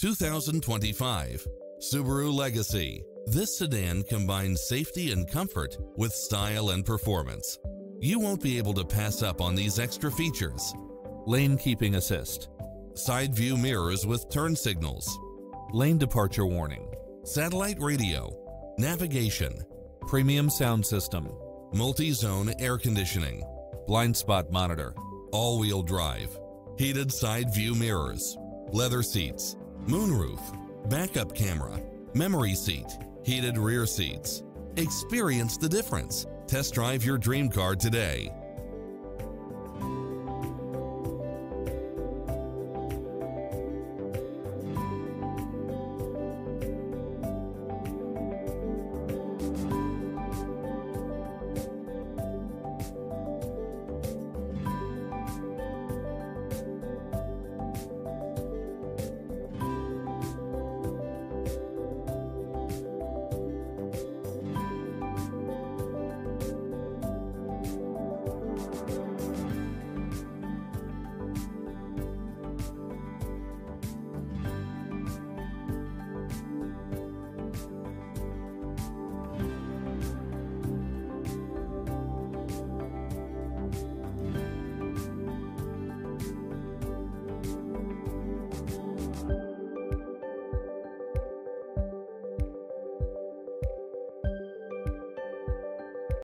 2025 Subaru Legacy. This sedan combines safety and comfort with style and performance. You won't be able to pass up on these extra features. Lane keeping assist, side view mirrors with turn signals, lane departure warning, satellite radio, navigation, premium sound system, multi-zone air conditioning, blind spot monitor, all-wheel drive, heated side view mirrors, leather seats, moonroof, backup camera, memory seat, heated rear seats. Experience the difference. Test drive your dream car today.